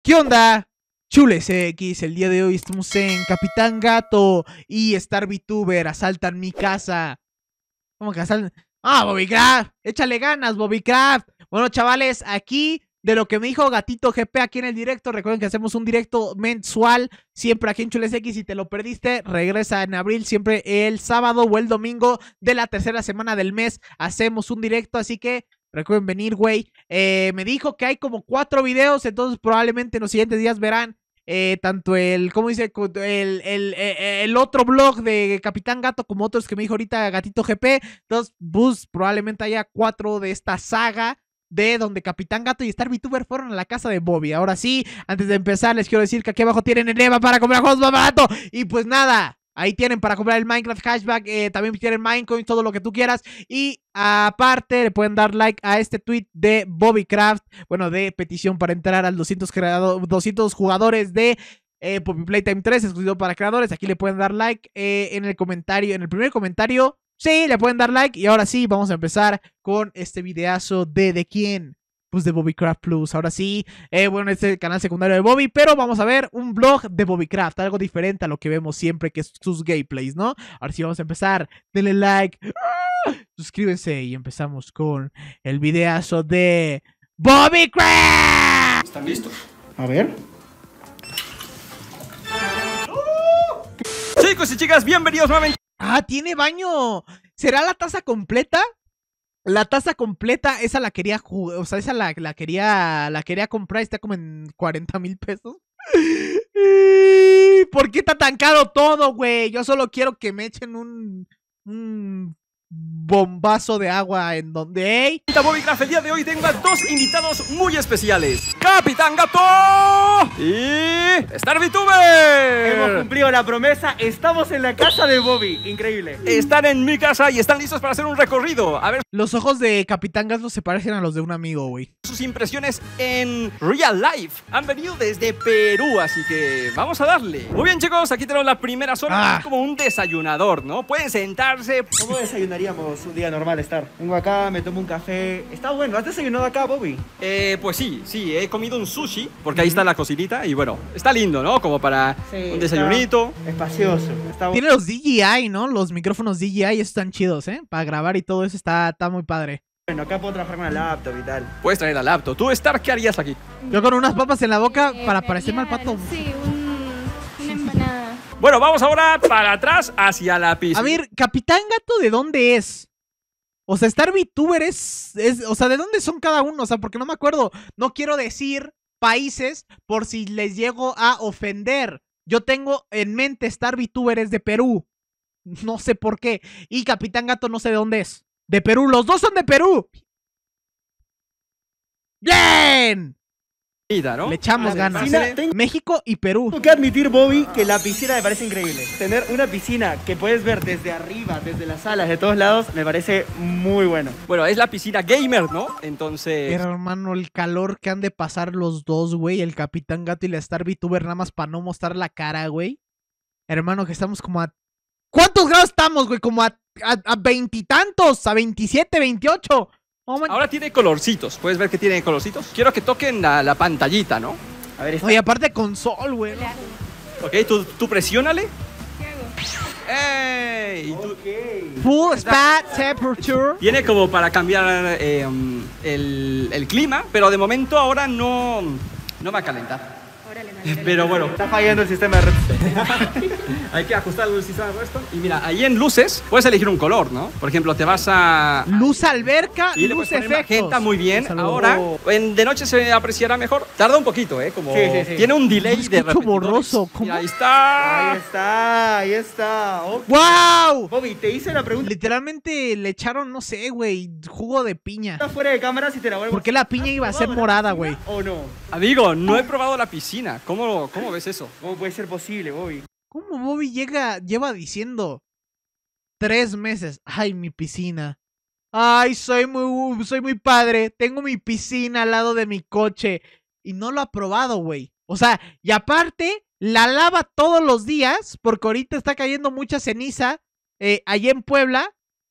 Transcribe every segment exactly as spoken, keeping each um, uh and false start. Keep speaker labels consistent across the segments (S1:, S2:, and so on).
S1: ¿Qué onda? Chules X, el día de hoy estamos en Capitán Gato y Star VTuber asaltan mi casa. ¿Cómo que asaltan? Ah, Bobbycraft, échale ganas, Bobbycraft. Bueno, chavales, aquí de lo que me dijo Gatito G P aquí en el directo, recuerden que hacemos un directo mensual, siempre aquí en Chules X. Si te lo perdiste, regresa en abril, siempre el sábado o el domingo de la tercera semana del mes, hacemos un directo, así que recuerden venir, güey. Eh, me dijo que hay como cuatro videos, entonces probablemente en los siguientes días verán eh, tanto el, ¿cómo dice? El, el, el, el otro blog de Capitán Gato como otros que me dijo ahorita Gatito G P. Entonces, pues probablemente haya cuatro de esta saga de donde Capitán Gato y Star VTuber fueron a la casa de Bobby. Ahora sí, antes de empezar les quiero decir que aquí abajo tienen el EVA para comprar juegos más barato. Y pues nada, ahí tienen para comprar el Minecraft Cashback, eh, también tienen Minecoin, todo lo que tú quieras. Y aparte le pueden dar like a este tweet de Bobbycraft, bueno, de petición para entrar al doscientos, creado, doscientos jugadores de eh, Poppy Playtime tres, exclusivo para creadores. Aquí le pueden dar like eh, en el comentario, en el primer comentario. Sí, le pueden dar like. Y ahora sí, vamos a empezar con este videazo de ¿de quién? Pues de Bobbycraft Plus. Ahora sí, eh, bueno, este es el canal secundario de Bobby, pero vamos a ver un vlog de Bobbycraft, algo diferente a lo que vemos siempre, que es sus gameplays, ¿no? Ahora sí, vamos a empezar. Denle like, ¡ah! Suscríbanse y empezamos con el videazo de Bobbycraft.
S2: ¿Están listos?
S3: A ver.
S2: Chicos y chicas, bienvenidos nuevamente.
S1: Ah, tiene baño. ¿Será la taza completa? La taza completa, esa la quería jugar, o sea, esa la, la quería la quería comprar, está como en cuarenta mil pesos. ¿Por qué está tan caro todo, güey? Yo solo quiero que me echen un, un bombazo de agua en donde... ¿eh?
S2: Bobbycraft, el día de hoy tengo a dos invitados muy especiales: Capitán Gato y Star VTuber.
S3: Hemos cumplido la promesa, estamos en la casa de Bobby, increíble.
S2: Están en mi casa y están listos para hacer un recorrido. A ver
S1: Los ojos de Capitán Gato se parecen a los de un amigo, güey.
S2: sus impresiones en real life. Han venido desde Perú, así que vamos a darle. Muy bien, chicos, aquí tenemos la primera zona.
S1: Ah.
S2: Es como un desayunador, ¿no? Pueden sentarse.
S3: ¿Cómo desayunaríamos un día normal, Star? Vengo acá, me tomo un café. Está bueno, ¿has desayunado acá, Bobby?
S2: Eh, pues sí, sí, he comido un sushi, porque ahí está la cocinita y bueno, está lindo, ¿no? Como para
S3: Sí,
S2: un desayunito.
S3: está espacioso, está
S1: Tiene los D J I, ¿no? Los micrófonos D J I, esos están chidos, ¿eh? Para grabar y todo eso está, está muy padre.
S3: bueno. Acá puedo trabajar con la laptop y tal.
S2: Puedes traer la laptop. Tú, Star, ¿qué harías aquí?
S1: Yo con unas papas en la boca
S4: Eh,
S1: para parecerme al pato.
S4: Sí, un, una empanada.
S2: Bueno, vamos ahora para atrás hacia la pista.
S1: A ver, Capitán Gato, ¿de dónde es? O sea, Star VTuber es, es... O sea, ¿de dónde son cada uno? O sea, porque no me acuerdo. No quiero decir países por si les llego a ofender. Yo tengo en mente Star VTuber es de Perú. No sé por qué. Y Capitán Gato no sé de dónde es. De Perú. Los dos son de Perú. ¡Bien!
S2: ¿no?
S1: Le echamos
S3: La
S1: ganas.
S3: piscina, tengo
S1: México y Perú.
S3: que admitir, Bobby, que la piscina me parece increíble. Tener una piscina que puedes ver desde arriba, desde las salas, de todos lados, me parece muy bueno.
S2: Bueno, es la piscina gamer, ¿no? Entonces...
S1: Pero, hermano, el calor que han de pasar los dos, güey. El Capitán Gato y la Star VTuber nada más para no mostrar la cara, güey. Hermano, que estamos como a... ¿Cuántos grados estamos, güey? Como a veintitantos, a veintisiete, veintiocho. Oh, my...
S2: Ahora tiene colorcitos. ¿Puedes ver que tiene colorcitos? Quiero que toquen la, la pantallita, ¿no?
S3: A ver, está.
S1: Oye, aparte con sol, güey.
S4: Claro.
S2: Ok, tú, tú presiónale.
S4: ¿Qué hago?
S2: ¡Ey! Y tú-
S3: Ok.
S1: Full spat temperature.
S2: Tiene como para cambiar eh, el, el clima, pero de momento ahora no, no va a calentar.
S4: Órale, dale,
S2: Pero bueno,
S3: Está fallando el sistema de red.
S2: hay que ajustar el sistema de resto. Y mira, ahí en luces puedes elegir un color, ¿no? Por ejemplo, te vas a...
S1: Luz alberca,
S2: Y le
S1: luz
S2: puedes poner
S1: efectos.
S2: magenta muy bien.
S1: Saludos.
S2: Ahora, en, de noche se apreciará mejor. Tarda un poquito, ¿eh? Como
S3: Sí, sí, sí.
S2: tiene un delay
S1: Yo
S2: de
S1: escucho
S2: repetidores.
S1: borroso, ¿cómo?
S2: Mira, ahí está.
S3: Ahí está, ahí está. Ok.
S1: ¡Wow!
S3: Bobby, te hice la pregunta
S1: Literalmente le echaron, no sé, güey, jugo de piña.
S3: fuera de cámara si te la vuelvo.
S1: ¿Por qué la piña iba a ser morada, güey?
S3: ¿O no?
S2: Amigo, no he probado la piscina. ¿Cómo, cómo ves eso?
S3: ¿Cómo puede ser posible, Bobby?
S1: ¿Cómo Bobby llega, lleva diciendo tres meses? Ay, mi piscina. Ay, soy muy, soy muy padre. Tengo mi piscina al lado de mi coche. Y no lo ha probado, güey. O sea, y aparte, la lava todos los días. Porque ahorita está cayendo mucha ceniza. Eh, allá en Puebla.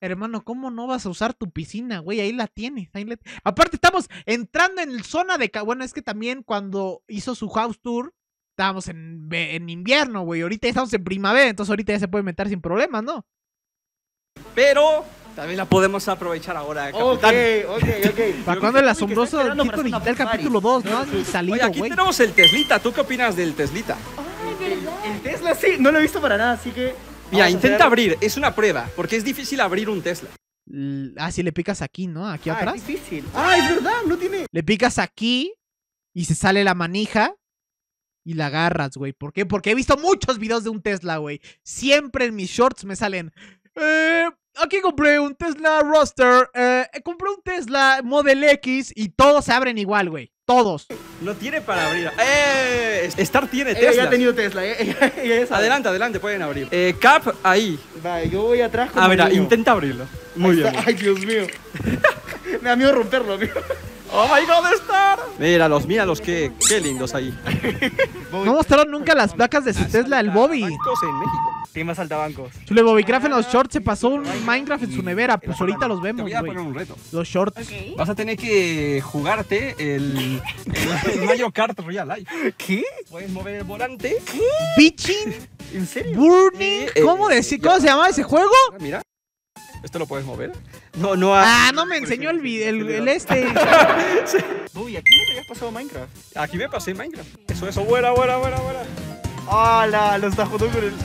S1: Hermano, ¿cómo no vas a usar tu piscina, güey? Ahí la tienes. Ahí la... Aparte, estamos entrando en zona de... Bueno, es que también cuando hizo su house tour, estábamos en, en invierno, güey. Ahorita ya estamos en primavera, entonces ahorita ya se puede meter sin problemas, ¿no?
S2: Pero también la podemos aprovechar ahora, capitán.
S3: Ok, ok, ok.
S1: ¿Para cuándo el
S3: Uy, que
S1: asombroso
S3: está esperando
S1: Circo
S3: para hacer una
S1: Digital
S3: party.
S1: capítulo dos? No has ni
S2: Oye,
S1: salido,
S2: aquí
S1: güey.
S2: tenemos el Teslita. ¿Tú qué opinas del Teslita?
S4: Ay, ¿verdad?
S3: El Tesla sí, no lo he visto para nada, así que...
S2: Mira,
S3: vamos a
S2: intenta
S3: hacer-
S2: abrir. Es una prueba, porque es difícil abrir un Tesla.
S1: L- Ah, si le picas aquí, ¿no? Aquí
S3: Ah,
S1: atrás.
S3: es difícil. Ah, es verdad, no tiene...
S1: Le picas aquí y se sale la manija y la agarras, güey. ¿Por qué? Porque he visto muchos videos de un Tesla, güey. Siempre en mis shorts me salen... Eh, aquí compré un Tesla Roadster. Eh, compré un Tesla Model X y todos se abren igual, güey. Todos.
S2: No tiene para abrir. ¡Eh! Star tiene
S3: Ella ya
S2: Tesla.
S3: ha tenido Tesla, eh. Ella, ella ya sabe.
S2: Adelante, adelante, pueden abrir. Eh, Cap, ahí.
S3: Vale, yo voy atrás como
S2: Ah, mira,
S3: niño.
S2: intenta abrirlo. Muy
S3: Ahí
S2: bien.
S3: está. Ay, Dios mío. Me da miedo romperlo, amigo.
S2: ¡Oh my god, Star! Míralos, míralos, qué, qué lindos ahí.
S1: No mostraron nunca las placas de su Tesla, el Bobby.
S2: Bancos en México.
S3: Tiene más altabancos.
S1: Chule, Bobbycraft en los shorts se pasó un Minecraft en su nevera. Pues ahorita los
S2: Te
S1: vemos,
S2: voy a
S1: güey.
S2: poner un reto.
S1: Los shorts.
S4: Ok.
S2: Vas a tener que jugarte el, el Mario Kart Real Life.
S3: ¿Qué?
S2: Puedes mover el volante.
S1: Bitching,
S3: ¿En serio?
S1: Burning.
S2: Eh,
S1: ¿Cómo,
S2: eh,
S1: decir,
S2: ya.
S1: ¿Cómo se llama ese juego?
S2: Mira. ¿Esto lo puedes mover? No, no. ha-
S1: Ah, no me enseñó el, vi- el, el este.
S3: Uy, aquí no te habías pasado Minecraft.
S2: Aquí me pasé Minecraft. Eso, eso. Buena, buena, buena, buena.
S3: ¡Hala! Lo está jugando con el...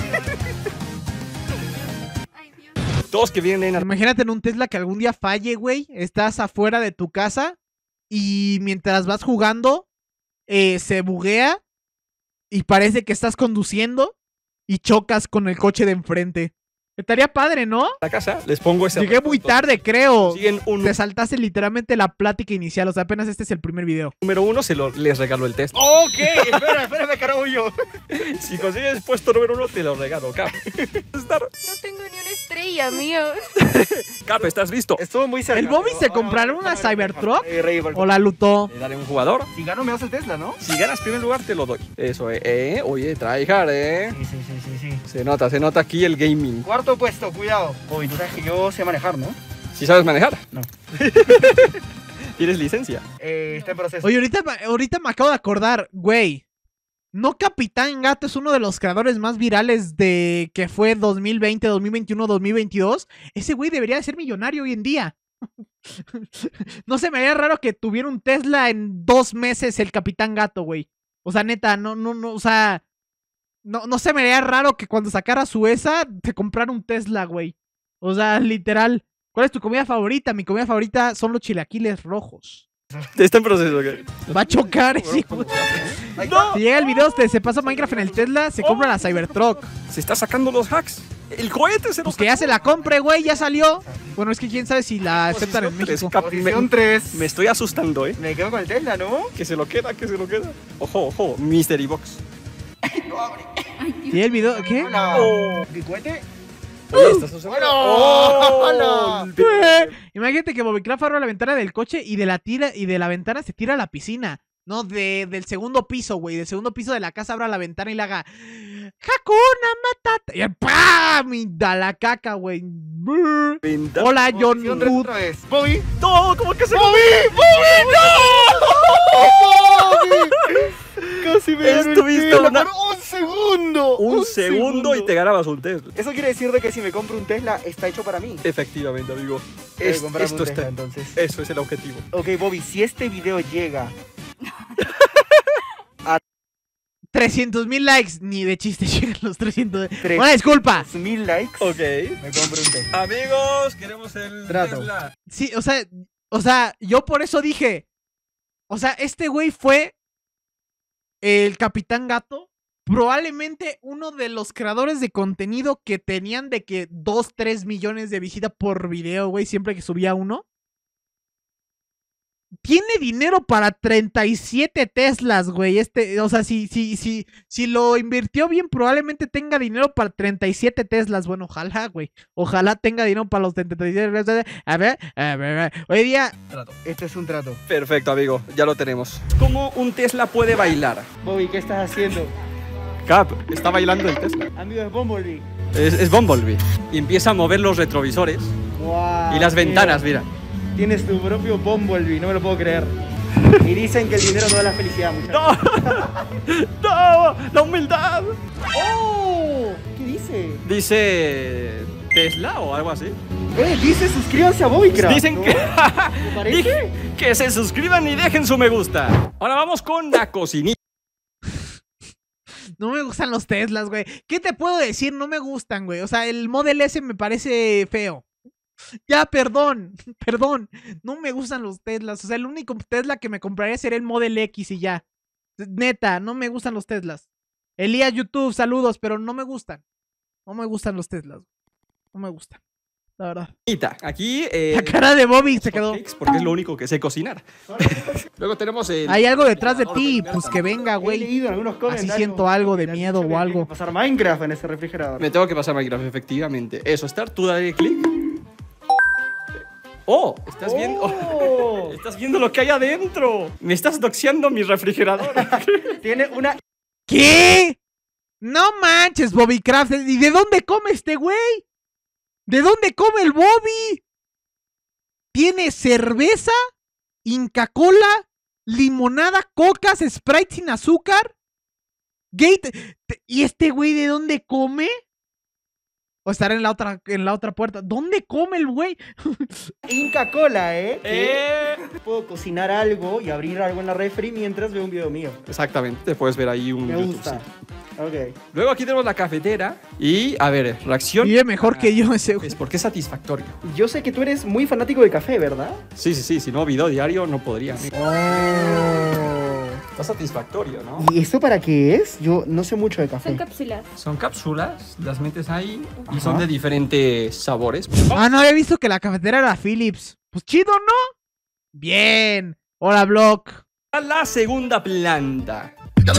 S4: Ay, Dios.
S2: Todos que vienen a...
S1: Imagínate en un Tesla que algún día falle, güey. Estás afuera de tu casa y mientras vas jugando eh, se buguea y parece que estás conduciendo y chocas con el coche de enfrente. Estaría padre, ¿no?
S2: la casa. Les pongo ese...
S1: Llegué
S2: reto.
S1: muy tarde, creo.
S2: Siguen un
S1: Te saltaste literalmente la plática inicial. O sea, apenas este es el primer video.
S2: número uno, se lo, les regalo el test.
S3: Ok, espera, espérame, carajo yo.
S2: Si consigues puesto número uno, te lo regalo, Cap. Star.
S4: No tengo ni una estrella, mío.
S2: Cap, ¿estás listo?
S3: Estuvo muy cerca.
S1: ¿El Bobby
S3: pero
S1: se
S3: ahora
S1: comprará
S3: vamos a
S1: una
S3: ver el
S1: Cybertruck?
S3: Minecraft. Eh, Rey, por-
S1: ¿O la lutó?
S2: Le daré un jugador.
S3: Si gano me das el Tesla, ¿no?
S2: Si ganas primer lugar, te lo doy. Eso, eh. eh oye, tryhard, eh.
S3: Sí, sí, sí, sí, sí.
S2: Se nota, se nota aquí el gaming.
S3: Cuarto puesto, cuidado. Bobby, tú sabes que yo sé manejar, ¿no?
S2: ¿Sí sabes manejar?
S3: No.
S2: ¿Tienes licencia?
S3: Eh, está en proceso.
S1: Oye, ahorita, ahorita me acabo de acordar, güey. ¿No Capitán Gato es uno de los creadores más virales de que fue dos mil veinte, dos mil veintiuno, dos mil veintidós? Ese güey debería de ser millonario hoy en día. No se me haría raro que tuviera un Tesla en dos meses el Capitán Gato, güey. O sea, neta, no, no, no, o sea... No, no se me haría raro que cuando sacara su ESA te comprara un Tesla, güey. O sea, literal. ¿Cuál es tu comida favorita? Mi comida favorita son los chilaquiles rojos.
S2: Está en proceso, ¿ok?
S1: Va a chocar ese güey.
S3: Ahí
S2: ¡No!
S3: está.
S1: Si llega el video, se, se pasa Minecraft en el Tesla, se compra la Cybertruck.
S2: Se está sacando los hacks. El cohete se
S1: Pues
S2: nos
S1: que ya se la compre, güey, ya salió. Bueno, es que quién sabe si la aceptan en
S2: Posición tres,
S1: México.
S2: Cap,
S3: Posición
S2: me,
S3: tres.
S2: me estoy asustando, ¿eh?
S3: Me quedo con el Tesla, ¿no?
S2: Que se lo queda, que se lo queda. Ojo, ojo, Mystery Box.
S1: ¿Y el video? ¿Qué?
S3: Hola.
S2: Oh.
S3: ¿Qué cohete?
S2: Oye, ¿estás asustado?
S3: ¡Hola!
S2: ¡Oh!
S1: Eh, Imagínate que Bobbycraft abre la ventana del coche y de la tira y de la ventana se tira a la piscina. No, de, del segundo piso, güey. Del segundo piso de la casa abra la ventana y le haga Hakuna Matata. Y ¡pam! Y da la caca, güey. Brr.
S2: Venta.
S1: Hola, John
S3: Posición tres
S1: Wood.
S3: otra vez. Bobby.
S2: No, ¿cómo que se
S3: ¡Bobby! ¡Bobby! Casi me gano el
S2: Estuviste
S3: Tesla
S2: una-
S3: por un segundo.
S2: Un segundo y te ganabas un Tesla.
S3: Eso quiere decir de que si me compro un Tesla está hecho para mí.
S2: Efectivamente, amigo.
S3: Debe
S2: Es-
S3: comprarme
S2: esto
S3: un Tesla,
S2: está.
S3: entonces.
S2: Eso es el objetivo.
S3: Ok, Bobby, si este video llega
S1: trescientos mil likes. Ni de chiste llegan los trescientos.
S3: Tres.
S1: Una disculpa.
S3: mil likes,
S2: Ok.
S3: me compro un Tesla.
S2: Amigos, queremos el
S3: Trato.
S2: Tesla.
S1: Sí, o sea, o sea, yo por eso dije. O sea, este güey fue el Capitán Gato. Probablemente uno de los creadores de contenido que tenían de que dos, tres millones de visitas por video, güey, siempre que subía uno. Tiene dinero para treinta y siete Teslas, güey. Este, o sea, si, si, si, si lo invirtió bien, probablemente tenga dinero para treinta y siete Teslas. Bueno, ojalá, güey. Ojalá tenga dinero para los treinta y siete. A ver, a ver, a ver. Hoy día,
S2: Trato.
S3: Esto es un trato.
S2: Perfecto, amigo. Ya lo tenemos. ¿Cómo un Tesla puede bailar?
S3: Bobby, ¿qué estás haciendo?
S2: Cap, está bailando el Tesla.
S3: Amigo, es Bumblebee.
S2: Es, es Bumblebee. Y empieza a mover los retrovisores
S3: Wow,
S2: y las ventanas, mira.
S3: Tienes tu propio Bumblebee, no me lo puedo creer. Y dicen que el dinero no da la felicidad, muchachos.
S2: ¡No! ¡No! ¡La humildad!
S3: ¡Oh! ¿Qué dice?
S2: Dice Tesla o algo así.
S3: Eh, dice suscríbanse a Bobbycraft.
S2: Dicen
S3: ¿no?
S2: que,
S3: ¿Te parece?
S2: Dije que se suscriban y dejen su me gusta. Ahora vamos con la cocinita.
S1: No me gustan los Teslas, güey. ¿Qué te puedo decir? No me gustan, güey. O sea, el Model S me parece feo. Ya, perdón, perdón. No me gustan los Teslas. O sea, el único Tesla que me compraría sería el Model X y ya. Neta, no me gustan los Teslas. Elías YouTube, saludos, pero no me gustan. No me gustan los Teslas. No me gustan, la verdad.
S2: Aquí eh,
S1: La cara de Bobby se quedó.
S2: hotcakes, porque es lo único que sé cocinar. Luego tenemos el...
S1: Hay algo detrás de ti, pues que venga,
S3: He
S1: güey.
S3: leído en algunos comentarios.
S1: Así siento algo de
S3: que te han
S1: miedo
S3: dicho
S1: o
S3: que
S1: algo.
S3: tienes que pasar Minecraft en ese refrigerador.
S2: Me tengo que pasar Minecraft, efectivamente. Eso, estar, tú dale clic. ¡Oh! ¿Estás viendo?
S3: Oh.
S2: ¡Estás viendo lo que hay adentro! Me estás doxeando mi refrigerador.
S3: Tiene una...
S1: ¿Qué? No manches, Bobby Craft. ¿Y de dónde come este güey? ¿De dónde come el Bobby? Tiene cerveza, Inca Cola, limonada, cocas, Sprite sin azúcar. Gate. ¿Y este güey de dónde come? O estará en la otra, en la otra puerta. ¿Dónde come el güey?
S3: Inca Cola, ¿eh?
S2: Eh,
S3: Puedo cocinar algo y abrir algo en la refri mientras veo un video mío.
S2: Exactamente, puedes ver ahí un
S3: Me
S2: YouTube,
S3: gusta.
S2: sí.
S3: Ok.
S2: Luego aquí tenemos la cafetera. Y, a ver, reacción.
S1: Vive mejor que yo ese güey.
S2: Es porque es satisfactorio.
S3: Yo sé que tú eres muy fanático de café, ¿verdad?
S2: Sí, sí, sí. Si no, video diario no podría.
S3: Oh.
S2: Está satisfactorio, ¿no?
S3: ¿Y esto para qué es? Yo no sé mucho de café.
S4: Son cápsulas.
S2: Son cápsulas, las metes ahí y
S3: Ajá.
S2: son de diferentes sabores.
S1: Ah, no había visto que la cafetera era Philips. Pues chido, ¿no? Bien. Hola, Block.
S2: A la segunda planta.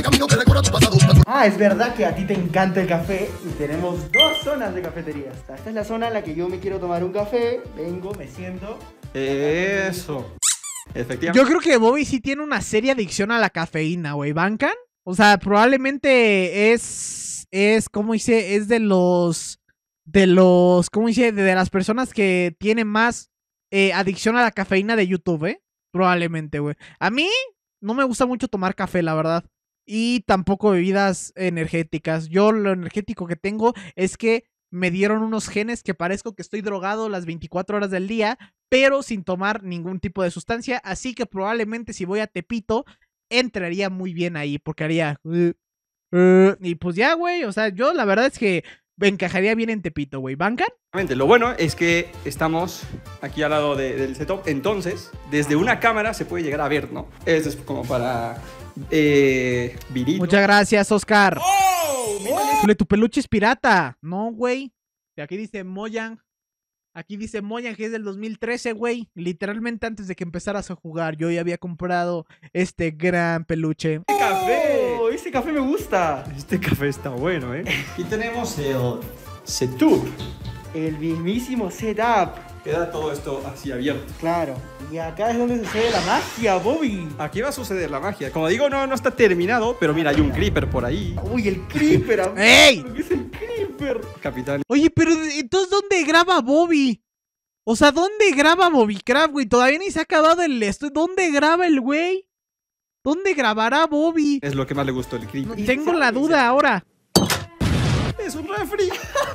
S3: Ah, es verdad que a ti te encanta el café y tenemos dos zonas de cafeterías. Esta es la zona en la que yo me quiero tomar un café, vengo, me siento.
S2: Eso. Efectivamente.
S1: Yo creo que Bobby sí tiene una seria adicción a la cafeína, güey. ¿Bancan? O sea, probablemente es. Es, ¿cómo dice? Es de los. De los. ¿Cómo dice? De, de las personas que tienen más eh, adicción a la cafeína de YouTube, ¿eh? Probablemente, güey. A mí no me gusta mucho tomar café, la verdad. Y tampoco bebidas energéticas. Yo lo energético que tengo es que me dieron unos genes que parezco que estoy drogado las veinticuatro horas del día, pero sin tomar ningún tipo de sustancia. Así que probablemente si voy a Tepito, entraría muy bien ahí, porque haría... Uh, uh, y pues ya, güey, o sea, yo la verdad es que me encajaría bien en Tepito, güey. ¿Bancan?
S2: Lo bueno es que estamos aquí al lado de- del setup, entonces desde una cámara se puede llegar a ver, ¿no? Esto es como para eh, viril.
S1: Muchas gracias, Oscar.
S2: ¡Oh!
S1: Híjole, tu peluche es pirata. No, güey. Y aquí dice Mojang. Aquí dice Mojang que es del dos mil trece, güey. Literalmente antes de que empezaras a jugar, yo ya había comprado este gran peluche.
S2: ¡Este café!
S3: Oh, ese café me gusta.
S2: Este café está bueno, ¿eh? Aquí tenemos el setup.
S3: El mismísimo setup.
S2: Queda todo esto así abierto.
S3: Claro. Y acá es donde sucede la magia, Bobby.
S2: Aquí va a suceder la magia. Como digo, no, no está terminado, pero mira, hay un creeper por ahí.
S3: Uy, el creeper. amigo.
S1: ¡Ey!
S3: ¿Qué es el creeper?
S2: Capitán.
S1: Oye, pero entonces, ¿dónde graba Bobby? O sea, ¿dónde graba Bobby Craft, güey? Todavía ni se ha acabado el esto. ¿Dónde graba el güey? ¿Dónde grabará Bobby?
S2: Es lo que más le gustó el creeper.
S3: Y
S1: Tengo la
S3: sabes,
S1: duda ahora.
S2: ¡Es un refri!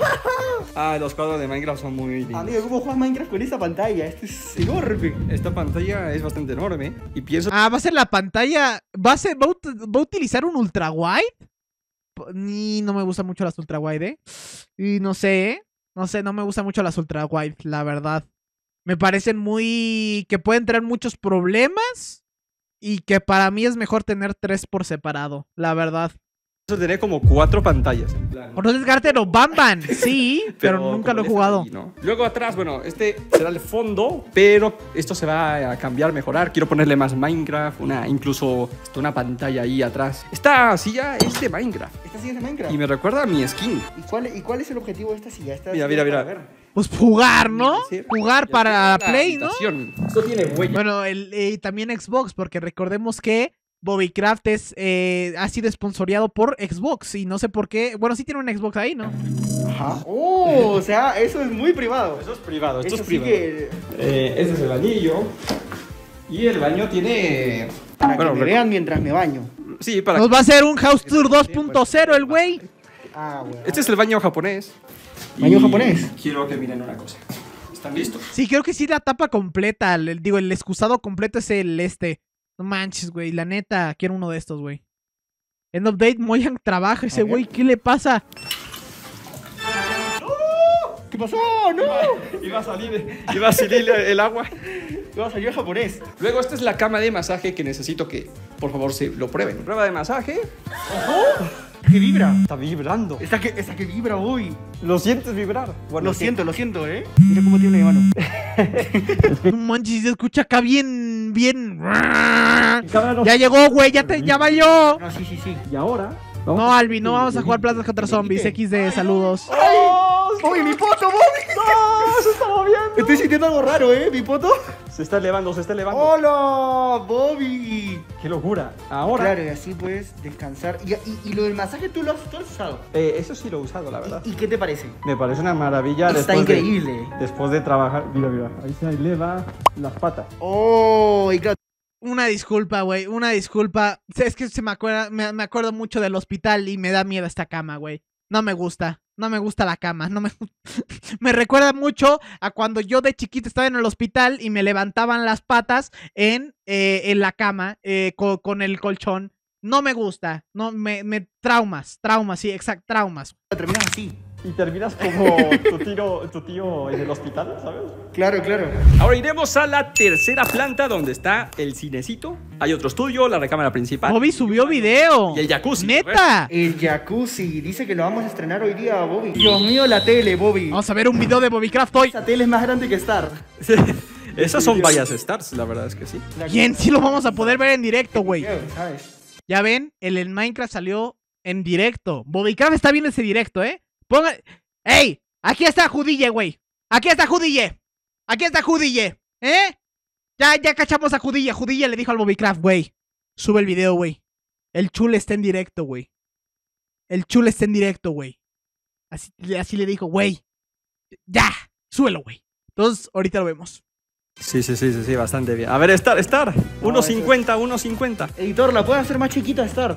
S2: Ah, los cuadros de Minecraft son muy lindos.
S3: Amigo, ¿cómo juegas Minecraft con esa pantalla? Esto es enorme.
S2: Esta pantalla es bastante enorme y pienso...
S1: Ah, va a ser la pantalla. ¿Va a, ser, va a, ut- va a utilizar un ultra wide? P- Ni no me gustan mucho las ultra wide, ¿eh? Y no sé, ¿eh? No sé, no me gustan mucho las ultra wide, la verdad. Me parecen muy... que pueden traer muchos problemas. Y que para mí es mejor tener tres por separado, la verdad.
S2: tener como cuatro pantallas. En plan.
S1: Entonces, Gartero, Bam Bam, sí, pero, nunca lo he
S2: como
S1: jugado.
S2: F P I, ¿no? Luego atrás, bueno, este será el fondo, pero esto se va a cambiar, mejorar. Quiero ponerle más Minecraft, una, incluso esto, una pantalla ahí atrás. Esta silla es de Minecraft
S3: ¿Esta silla es de Minecraft?
S2: y me recuerda a mi skin.
S3: ¿Y cuál, ¿Y cuál es el objetivo de esta silla? Esta
S2: Mira,
S3: silla
S2: mira,
S3: es para
S2: mira.
S3: ver.
S1: Pues jugar, ¿no?
S2: Sí.
S1: Jugar
S2: Ya
S1: para
S2: tiene la
S1: Play, ¿no?
S2: habitación. Esto tiene huella.
S1: Bueno, el, eh, también Xbox, porque recordemos que Bobbycraft es, eh, ha sido esponsoreado por Xbox y no sé por qué. Bueno, sí tiene un Xbox ahí, ¿no?
S3: Ajá. Oh, o sea, eso es muy privado.
S2: Eso es privado, esto
S3: Eso
S2: es
S3: sí
S2: privado.
S3: que...
S2: Eh, este es el bañillo. Y el baño tiene...
S3: Para
S2: Bueno,
S3: que me
S2: recu-
S3: vean mientras me baño.
S2: Sí, para...
S1: Nos va a hacer un House Tour dos punto cero el güey.
S3: Ah, bueno.
S2: Este es el baño japonés.
S3: ¿Baño
S2: Y
S3: japonés?
S2: Quiero que miren una cosa. ¿Están listos?
S1: Sí, creo que sí la tapa completa. El, digo, el excusado completo es el este. No manches, güey. La neta, quiero uno de estos, güey. End of date, Mojang trabaja ese
S3: A ver.
S1: güey. ¿Qué le pasa?
S3: ¿Qué pasó? ¡No!
S2: Iba a salir, iba a salir el agua.
S3: Iba a salir japonés.
S2: Luego, esta es la cama de masaje que necesito que, por favor, se lo prueben. Prueba de masaje.
S3: Que vibra.
S2: Está vibrando.
S3: Esta que, esta que vibra hoy.
S2: ¿Lo sientes vibrar? Bueno,
S3: Lo
S2: sí.
S3: siento, lo siento, ¿eh? Mira cómo tiene mi mano.
S1: No manches, se escucha acá bien, bien.
S2: Cámara no-
S1: Ya llegó, güey. Ya, te, ya valió.
S3: No, sí, sí, sí.
S2: Y ahora...
S1: No, Albi, no vamos a jugar Plantas contra Zombies. equis de, saludos.
S3: ¡Ay! ¡Bobby, mi poto, Bobby!
S2: ¡No! ¡Se está moviendo!
S3: Estoy sintiendo algo raro, ¿eh? Mi poto.
S2: Se está elevando, se está elevando.
S3: ¡Hola, Bobby!
S2: ¡Qué locura! Ahora...
S3: Claro, y así puedes descansar. Y, y, y lo del masaje tú lo has, tú lo has usado.
S2: Eh, eso sí lo he usado, la verdad.
S3: ¿Y, y qué te parece?
S2: Me parece una maravilla.
S3: Está
S2: después de-
S3: increíble.
S2: después de trabajar... Mira, mira. Ahí se eleva las patas.
S3: Oh, y claro.
S1: Una disculpa, güey. Una disculpa. Es que se me acuerda, me, me acuerdo mucho del hospital y me da miedo esta cama, güey. No me gusta. No me gusta la cama. No me Me recuerda mucho a cuando yo de chiquito estaba en el hospital y me levantaban las patas en, eh, en la cama eh, con, con el colchón. No me gusta. No, me, me traumas. Traumas, sí, exacto. Traumas.
S3: Terminas así.
S2: Y terminas como tu tío, tu tío en el hospital, ¿sabes?
S3: Claro, claro.
S2: Ahora iremos a la tercera planta donde está el cinecito. Hay otro estudio, la recámara principal.
S1: Bobby subió video.
S2: Y el jacuzzi.
S1: ¡Neta!
S3: El jacuzzi. Dice que lo vamos a estrenar hoy día, Bobby. Dios mío, la tele, Bobby.
S1: Vamos a ver un video de Bobbycraft hoy.
S3: Esa tele es más grande que Star.
S2: Esas son varias stars, la verdad es que sí.
S1: Bien, sí lo vamos a poder ver en directo, güey.
S3: ¿Sabes?
S1: Ya ven, el, el Minecraft salió en directo. Bobbycraft está viendo ese directo, ¿eh? Ponga... ¡Ey! Aquí está Judille, güey. Aquí está Judille. Aquí está Judille. ¿Eh? Ya, ya cachamos a Judille. Judille le dijo al Bobbycraft, güey. Sube el video, güey. El chul está en directo, güey. El chul está en directo, güey. Así, así le dijo, güey. Ya, súbelo, güey. Entonces, ahorita lo vemos.
S2: Sí, sí, sí, sí, sí, bastante bien. A ver, Star, Star. uno cincuenta, uno cincuenta.
S3: Editor, ¿la puedes hacer más chiquita, Star?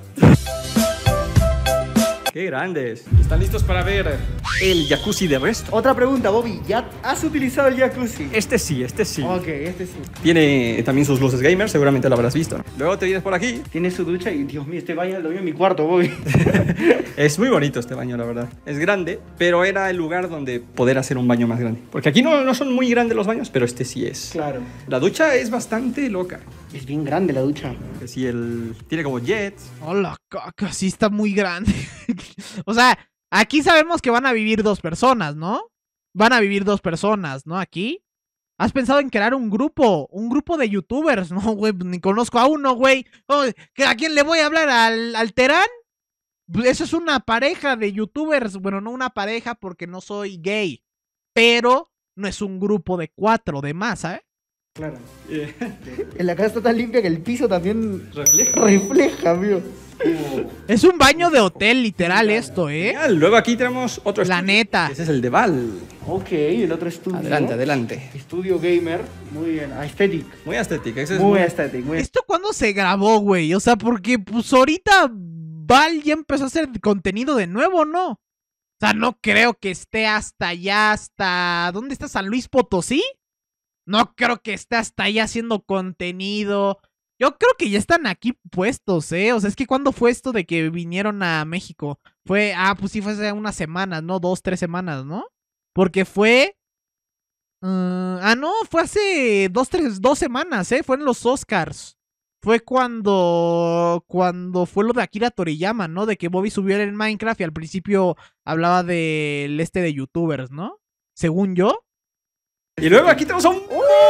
S2: Qué grandes. ¿Están listos para ver el jacuzzi de resto?
S3: Otra pregunta, Bobby. ¿Ya has utilizado el jacuzzi?
S2: Este sí, este sí.
S3: Ok, este sí.
S2: Tiene también sus luces gamer, seguramente lo habrás visto, ¿no? Luego te vienes por aquí.
S3: Tiene su ducha y, Dios mío, este baño lo veo en mi cuarto, Bobby.
S2: Es muy bonito este baño, la verdad. Es grande, pero era el lugar donde poder hacer un baño más grande. Porque aquí no, no son muy grandes los baños, pero este sí es.
S3: Claro.
S2: La ducha es bastante loca.
S3: Es bien grande la ducha.
S2: Que sí, el... tiene como jets.
S1: Hola, caca, sí está muy grande. O sea, aquí sabemos que van a vivir dos personas, ¿no? Van a vivir dos personas, ¿no? Aquí. ¿Has pensado en crear un grupo? Un grupo de youtubers. No, güey, ni conozco a uno, güey. Oh, ¿que ¿a quién le voy a hablar? ¿Al, al Terán? Pues eso es una pareja de youtubers. Bueno, no una pareja porque no soy gay. Pero no es un grupo de cuatro de más, ¿eh?
S3: Claro.
S2: Eh,
S3: En la casa está tan limpia que el piso también
S2: refleja.
S3: refleja, amigo.
S1: Es un baño de hotel, literal, esto, ¿eh?
S2: Genial. Luego aquí tenemos otro
S1: La
S2: estudio.
S1: neta.
S2: Ese es el de Val.
S3: Ok, el otro estudio.
S2: Adelante, adelante.
S3: Estudio gamer. Muy bien. Aesthetic.
S2: Muy estético. Ese es
S3: Muy
S2: muy...
S3: aesthetic. Muy
S1: ¿Esto cuándo se grabó, güey? O sea, porque pues ahorita Val ya empezó a hacer contenido de nuevo, ¿no? O sea, no creo que esté hasta allá, hasta... ¿Dónde está San Luis Potosí? No creo que esté hasta allá haciendo contenido. Yo creo que ya están aquí puestos, ¿eh? O sea, es que ¿cuándo fue esto de que vinieron a México? Fue, ah, pues sí, fue hace unas semanas, ¿no? Dos, tres semanas, ¿no? Porque fue... Uh, ah, no, fue hace dos, tres, dos semanas, ¿eh? Fue en los Oscars. Fue cuando, cuando fue lo de Akira Toriyama, ¿no? De que Bobby subió en Minecraft y al principio hablaba del este de youtubers, ¿no? Según yo.
S2: Y luego aquí tenemos a un...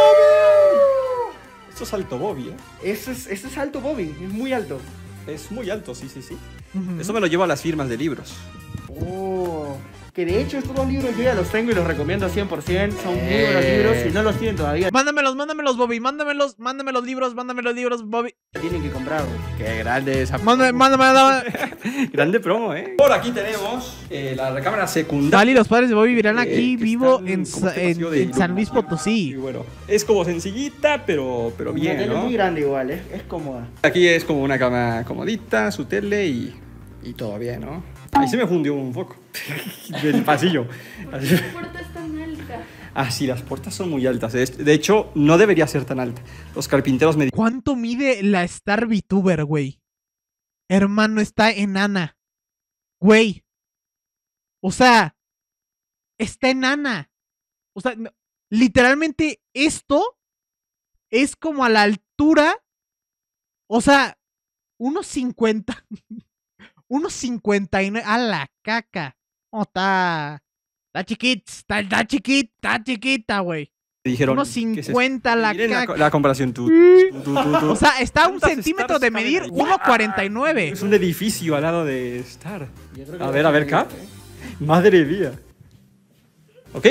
S2: Esto es alto Bobby, ¿eh?
S3: Eso es, eso es alto, Bobby. Es muy alto.
S2: Es muy alto, sí, sí, sí.
S1: Ujú.
S2: Eso me lo llevo a las firmas de libros.
S3: Oh. Que de hecho estos dos libros yo ya los tengo y los recomiendo cien por ciento. Son muy
S2: Eh.
S3: buenos libros. Si no los tienen todavía,
S1: Mándamelos, mándamelos, Bobby. Mándamelos, mándame los libros, mándame los libros, Bobby.
S3: tienen que comprarlos.
S2: Qué grande esa
S1: Mándame, mándame, mándame.
S2: Grande promo, ¿eh? Por aquí tenemos eh, la recámara secundaria.
S1: Val y los padres de Bobby vivirán aquí
S2: Eh, que
S1: vivo
S2: están
S1: en,
S2: como
S1: Sa-
S2: este pasillo
S1: en,
S2: de
S1: en San Luis
S2: iluminación.
S1: Potosí.
S2: Y bueno, es como sencillita, pero, pero
S3: Una
S2: bien,
S3: tele
S2: ¿no?
S3: muy grande igual, ¿eh? Es cómoda.
S2: Aquí es como una cama comodita, su tele y, y todo bien, ¿no? Ahí se me fundió un foco del pasillo. Así-
S4: La puerta es tan alta.
S2: Ah, sí, las puertas son muy altas. De de hecho, no debería ser tan alta. Los carpinteros me
S1: ¿Cuánto mide la Star VTuber, güey? Hermano, está enana. Güey. O sea, está enana. O sea, no- literalmente esto es como a la altura. O sea, unos cincuenta. Unos cincuenta y nueve. A la caca. Oh, está. Está chiquita. Está, está chiquita. Está chiquita, güey.
S2: dijeron...
S1: Unos
S2: ¿qué es esto?
S1: cincuenta la
S2: Miren la,
S1: caca.
S2: co- la comparación. Tú, tú, tú, tú, tú.
S1: O sea, está a un
S2: ¿Cuántas
S1: centímetro
S2: stars
S1: de
S2: caben
S1: medir
S2: ahí?
S1: uno cuarenta y nueve.
S2: Es un edificio al lado de Star.
S3: Yo creo que
S2: A
S3: lo
S2: ver, a ver,
S3: tienen,
S2: Cap.
S3: ¿eh?
S2: Madre mía. Ok,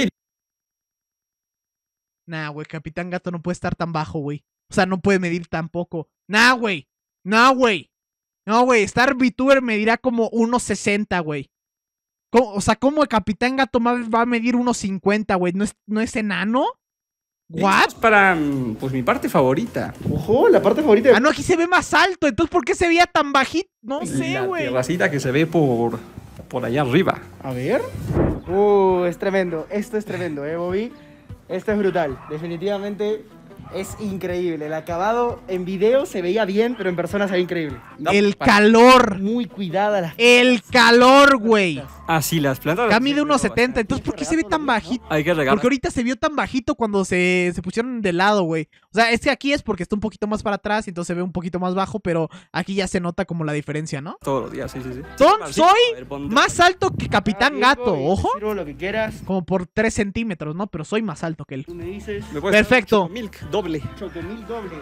S1: Nah, güey, Capitán Gato no puede estar tan bajo, güey. O sea, no puede medir tan poco. Nah, güey. No, güey. No, güey. Star VTuber medirá como uno sesenta, güey. ¿Cómo- O sea, ¿cómo el Capitán Gato ma- va a medir uno cincuenta, güey? ¿No es, ¿No es enano? ¿What?
S2: Vamos para mm, pues mi parte favorita.
S3: Ojo, la parte favorita de...
S1: Ah, no, aquí se ve más alto. Entonces, ¿por qué se veía tan bajito? No sé,
S2: La
S1: güey.
S2: terracita que se ve por, por allá arriba.
S3: A ver. Uh, es tremendo. Esto es tremendo, ¿eh, Bobby? Esto es brutal. Definitivamente es increíble. El acabado en video se veía bien, pero en persona se ve increíble.
S1: El calor.
S3: Muy cuidada las...
S1: El calor, güey.
S2: Ah, sí, las plantas.
S1: Acá mide uno setenta. Entonces, ¿por qué se ve tan bajito?
S2: Hay que regalar.
S1: Porque ahorita se vio tan bajito cuando se, se pusieron de lado, güey. O sea, este aquí es porque está un poquito más para atrás y entonces se ve un poquito más bajo, pero aquí ya se nota como la diferencia, ¿no?
S2: Todos los días, sí, sí, sí.
S1: Son-
S2: Sí,
S1: soy
S2: a ver, ponte-
S1: Más alto que Capitán
S3: Ah,
S1: Gato,
S3: Diego, y
S1: ojo.
S3: sirvo lo que quieras.
S1: Como por tres centímetros, ¿no? Pero soy más alto que él.
S3: Tú me dices...
S2: ¿Me puedes
S1: Perfecto.
S2: traer un Milk doble.
S3: Chocomil doble.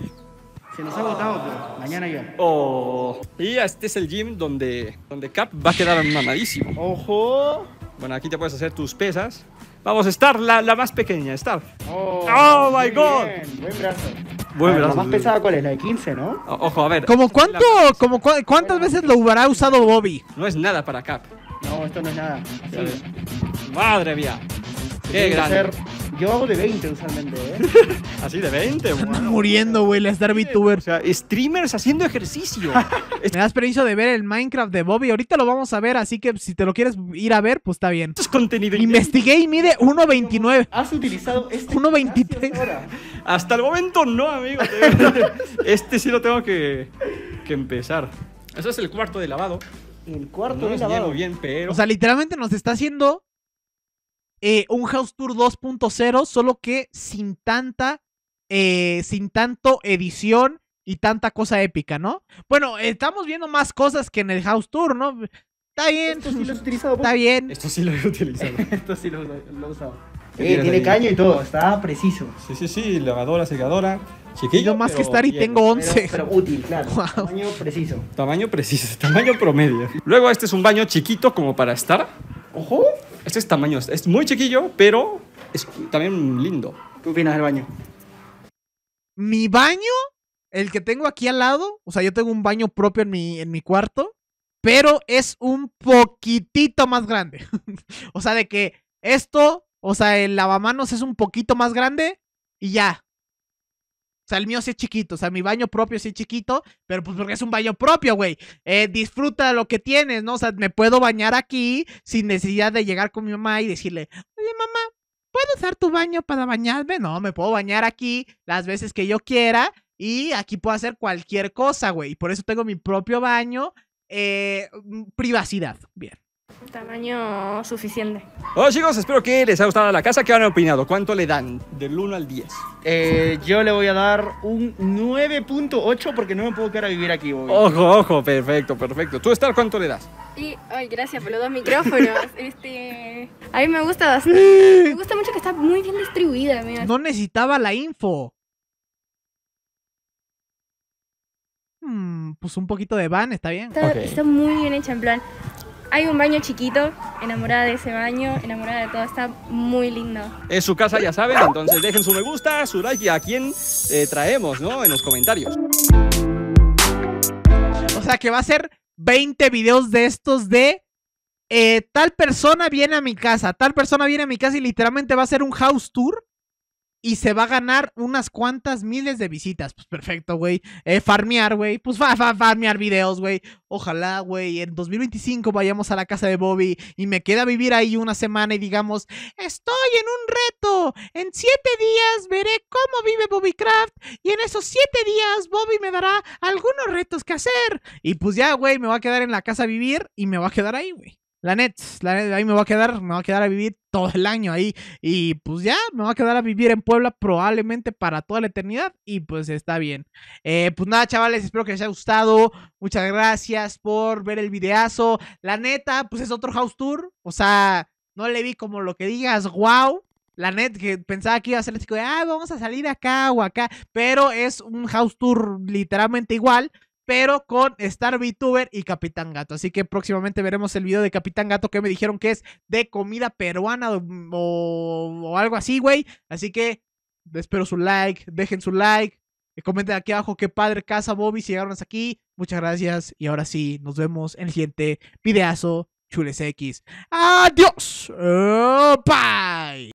S3: Se nos ha agotado, pero mañana ya.
S2: Oh. Y este es el gym donde, donde Cap va a quedar mamadísimo.
S3: ¡Ojo!
S2: Bueno, aquí te puedes hacer tus pesas. Vamos a estar la, la más pequeña, Star.
S3: ¡Oh,
S2: Oh, my
S3: muy
S2: God.
S3: bien, buen brazo.
S2: Buen
S3: A ver,
S2: brazo.
S3: La más pesada, ¿cuál es? La de quince, ¿no?
S2: O- Ojo, a ver.
S1: ¿Como cuánto, como cua- cuántas veces lo habrá usado Bobby?
S2: No es nada para Cap.
S3: No, esto no es nada.
S2: A ver.
S3: Sí.
S2: Madre mía. Qué
S3: Tiene que
S2: grande.
S3: ser- Yo hago de veinte usualmente, ¿eh?
S2: Así de veinte, bueno.
S1: Muriendo, güey, la Star VTuber.
S2: O sea, streamers haciendo ejercicio.
S1: ¿Me das permiso de ver el Minecraft de Bobby? Ahorita lo vamos a ver, así que si te lo quieres ir a ver, pues está bien.
S2: Esto es contenido
S1: Investigué y mide uno veintinueve.
S3: Has utilizado este...
S1: uno veintitrés.
S3: gimnasio hasta ahora.
S2: Hasta el momento no, amigo. Te- Este sí lo tengo que, que empezar. Eso es el cuarto de lavado.
S3: El cuarto
S2: No
S3: de
S2: es
S3: lavado.
S2: lleno bien, pero...
S1: O sea, literalmente nos está haciendo eh, un House Tour dos punto cero, solo que sin tanta, eh, sin tanto edición y tanta cosa épica, ¿no? Bueno, estamos viendo más cosas que en el House Tour, ¿no? Está bien,
S3: Esto sí lo has utilizado.
S1: está bien.
S2: Esto sí lo he utilizado.
S3: Esto sí lo, lo he usado.
S2: ¿Qué
S3: Eh,
S2: tienes
S3: tiene
S2: ahí?
S3: caño y todo. Está preciso.
S2: Sí, sí, sí. Lavadora, secadora. Chiquillo,
S1: Yo más que
S2: pero
S1: estar y
S2: bien.
S1: tengo
S3: Pero,
S1: once.
S3: pero útil, claro.
S1: Wow.
S3: Tamaño preciso.
S2: Tamaño preciso, tamaño promedio. Luego este es un baño chiquito como para estar.
S3: Ojo.
S2: Este es tamaño, es muy chiquillo, pero es también lindo.
S3: ¿Qué opinas del baño?
S1: Mi baño, el que tengo aquí al lado, o sea, yo tengo un baño propio en mi, en mi cuarto, pero es un poquitito más grande. O sea, de que esto, o sea, el lavamanos es un poquito más grande y ya. O sea, el mío sí es chiquito, o sea, mi baño propio sí es chiquito, pero pues porque es un baño propio, güey. Eh, disfruta lo que tienes, ¿no? O sea, me puedo bañar aquí sin necesidad de llegar con mi mamá y decirle, oye, mamá, ¿puedo usar tu baño para bañarme? No, me puedo bañar aquí las veces que yo quiera y aquí puedo hacer cualquier cosa, güey. Por eso tengo mi propio baño, eh, privacidad. Bien.
S4: Tamaño suficiente.
S2: Hola chicos, espero que les haya gustado la casa. ¿Qué han opinado? ¿Cuánto le dan? Del uno al diez.
S3: Eh, yo le voy a dar un nueve punto ocho porque no me puedo quedar a vivir aquí, Bobby.
S2: Ojo, ojo, perfecto, perfecto. ¿Tú, Star, cuánto le das?
S4: Y, ay, gracias por los dos micrófonos. Este, a mí me gusta bastante. Me gusta mucho que está muy bien distribuida, mira.
S1: No necesitaba la info. Hmm, pues un poquito de van, está bien.
S4: Está,
S2: Ok.
S4: está muy bien hecha, en plan. Hay un baño chiquito, enamorada de ese baño, enamorada de todo, está muy lindo.
S2: Es su casa, ya saben, entonces dejen su me gusta, su like y a quién eh, traemos, ¿no? En los comentarios.
S1: O sea que va a ser veinte videos de estos de eh, tal persona viene a mi casa, tal persona viene a mi casa y literalmente va a ser un house tour. Y se va a ganar unas cuantas miles de visitas. Pues perfecto, güey. Eh, farmear, güey. Pues fa, fa, farmear videos, güey. Ojalá, güey, en dos mil veinticinco vayamos a la casa de Bobby y me queda a vivir ahí una semana y digamos, estoy en un reto. En siete días veré cómo vive Bobbycraft y en esos siete días Bobby me dará algunos retos que hacer. Y pues ya, güey, me voy a quedar en la casa a vivir y me voy a quedar ahí, güey. La net, la net, ahí me voy a quedar, me voy a quedar a vivir todo el año ahí. Y pues ya, me voy a quedar a vivir en Puebla probablemente para toda la eternidad. Y pues está bien. Eh, pues nada, chavales, espero que les haya gustado. Muchas gracias por ver el videazo. La neta, pues es otro house tour. O sea, no le vi como lo que digas, wow. La net, que pensaba que iba a ser así de, ah, vamos a salir acá o acá. Pero es un house tour literalmente igual, pero con Star VTuber y Capitán Gato. Así que próximamente veremos el video de Capitán Gato, que me dijeron que es de comida peruana o, o, o algo así, güey. Así que espero su like, dejen su like, comenten aquí abajo qué padre casa Bobby si llegaron hasta aquí. Muchas gracias y ahora sí, nos vemos en el siguiente videazo. Chules X. Adiós. Uh, bye.